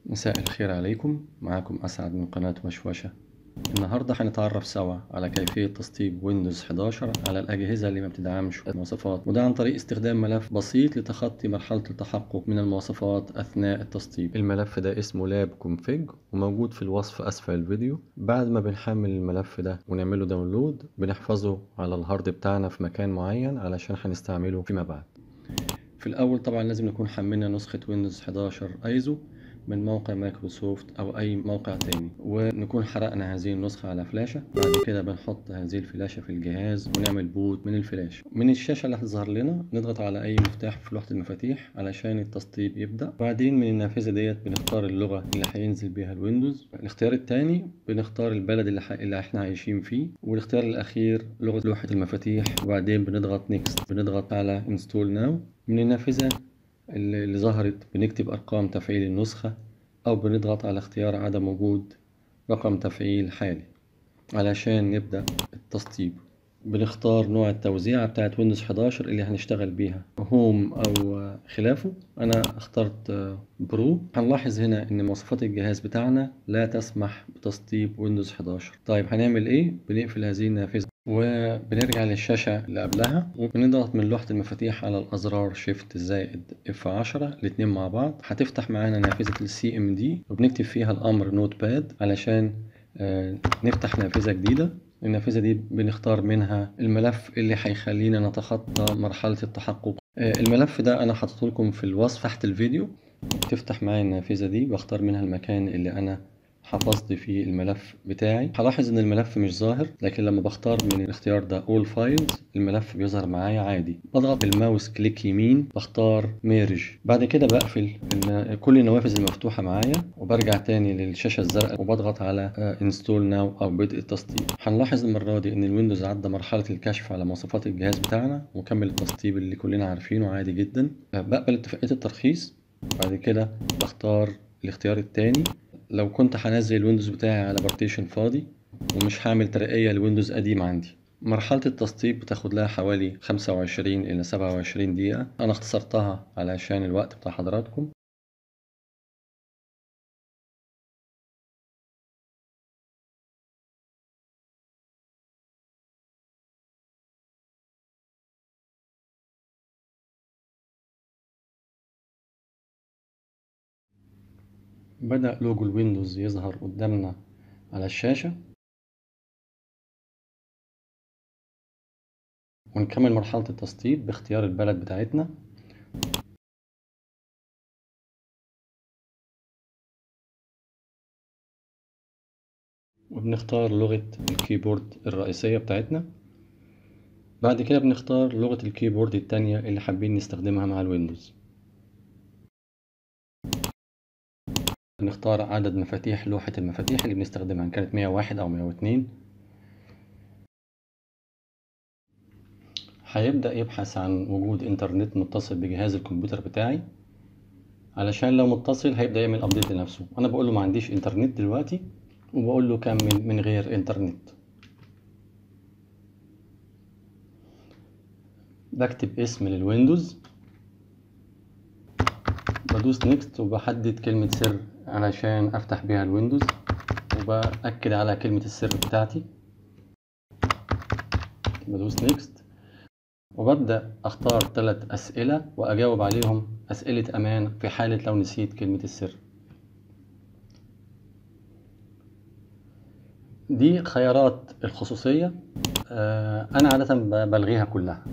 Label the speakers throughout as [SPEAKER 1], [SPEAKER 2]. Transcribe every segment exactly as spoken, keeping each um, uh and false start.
[SPEAKER 1] مساء الخير عليكم، معاكم أسعد من قناة وشوشة. النهاردة هنتعرف سوا على كيفية تسطيب ويندوز إحداشر على الأجهزة اللي ما بتدعمش المواصفات، وده عن طريق استخدام ملف بسيط لتخطي مرحلة التحقق من المواصفات أثناء التسطيب. الملف ده اسمه لاب كونفيج وموجود في الوصف أسفل الفيديو. بعد ما بنحمل الملف ده ونعمله داونلود بنحفظه على الهارد بتاعنا في مكان معين علشان هنستعمله فيما بعد. في الأول طبعا لازم نكون حملنا نسخة ويندوز إحداشر ايزو من موقع مايكروسوفت أو أي موقع تاني، ونكون حرقنا هذه النسخة على فلاشة. بعد كده بنحط هذه الفلاشة في الجهاز ونعمل بوت من الفلاش. من الشاشة اللي هتظهر لنا نضغط على أي مفتاح في لوحة المفاتيح علشان التسطيب يبدأ. بعدين من النافذة ديت بنختار اللغة اللي هينزل بيها الويندوز. الاختيار التاني بنختار البلد اللي, ح... اللي احنا عايشين فيه، والاختيار الأخير لغة لوحة المفاتيح. وبعدين بنضغط نيكست، بنضغط على انستول ناو. من النافذة اللي اللي ظهرت بنكتب أرقام تفعيل النسخة، أو بنضغط على اختيار عدم وجود رقم تفعيل حالي علشان نبدأ التسطيب. بنختار نوع التوزيعة بتاعت ويندوز إحداشر اللي هنشتغل بيها، هوم أو خلافه. أنا اخترت برو. هنلاحظ هنا إن مواصفات الجهاز بتاعنا لا تسمح بتسطيب ويندوز إحداشر. طيب هنعمل إيه؟ بنقفل هذه النافذة وبنرجع للشاشة اللي قبلها، وبنضغط من لوحة المفاتيح على الأزرار شيفت زائد اف عشرة الاتنين مع بعض. هتفتح معانا نافذة السي ام دي وبنكتب فيها الأمر نوت باد علشان آه نفتح نافذة جديدة. النافذة دي بنختار منها الملف اللي هيخلينا نتخطى مرحلة التحقق. آه الملف ده أنا حاطط لكم في الوصف تحت الفيديو. بتفتح معايا النافذة دي بختار منها المكان اللي أنا حفظت فيه الملف بتاعي. هلاحظ ان الملف مش ظاهر، لكن لما بختار من الاختيار ده All Files الملف بيظهر معايا عادي. بضغط بالماوس كليك يمين بختار ميرج. بعد كده بقفل كل النوافذ المفتوحة معايا وبرجع تاني للشاشة الزرقاء وبضغط على انستول ناو او بدء التسطيب. هنلاحظ المرة دي ان الويندوز عدى مرحلة الكشف على مواصفات الجهاز بتاعنا وكمل التسطيب اللي كلنا عارفينه عادي جدا. بقبل اتفاقية الترخيص. بعد كده بختار الاختيار التاني. لو كنت هنزل الويندوز بتاعي على بارتيشن فاضي ومش هعمل ترقية لويندوز قديم عندي. مرحلة التسطيب بتاخد لها حوالي خمسة وعشرين إلى سبعة وعشرين دقيقة. أنا اختصرتها علشان الوقت بتاع حضراتكم. بدأ لوجو الويندوز يظهر قدامنا على الشاشة، ونكمل مرحلة التسطيب باختيار البلد بتاعتنا. وبنختار لغة الكيبورد الرئيسية بتاعتنا. بعد كده بنختار لغة الكيبورد التانية اللي حابين نستخدمها مع الويندوز. بنختار عدد مفاتيح لوحة المفاتيح اللي بنستخدمها، إن كانت مية وواحد أو مية واتنين. هيبدأ يبحث عن وجود إنترنت متصل بجهاز الكمبيوتر بتاعي، علشان لو متصل هيبدأ يعمل أبديت لنفسه. أنا بقول له ما عنديش إنترنت دلوقتي، وبقول له كمل من غير إنترنت. بكتب اسم للويندوز، بدوس نيكست وبحدد كلمة سر علشان أفتح بيها الويندوز، وبأكد على كلمة السر بتاعتي. بدوس نيكست وببدأ أختار ثلاث أسئلة وأجاوب عليهم أسئلة أمان في حالة لو نسيت كلمة السر. دي خيارات الخصوصية، أنا عادة بلغيها كلها.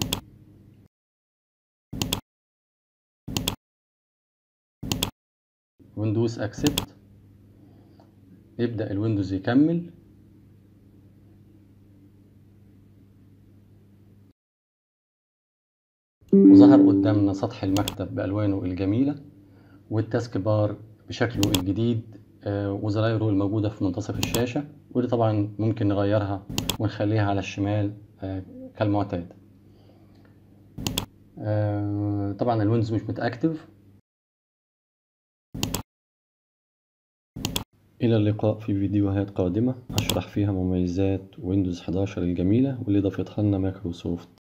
[SPEAKER 1] وندوس أكسبت. يبدأ الويندوز يكمل. وظهر قدامنا سطح المكتب بألوانه الجميلة، والتاسك بار بشكله الجديد، وزرايره الموجودة في منتصف الشاشة، ودي طبعا ممكن نغيرها ونخليها على الشمال كالمعتاد. طبعا الويندوز مش متأكتف. إلى اللقاء في فيديوهات قادمة أشرح فيها مميزات ويندوز إحداشر الجميلة واللي ضافتها لنا مايكروسوفت.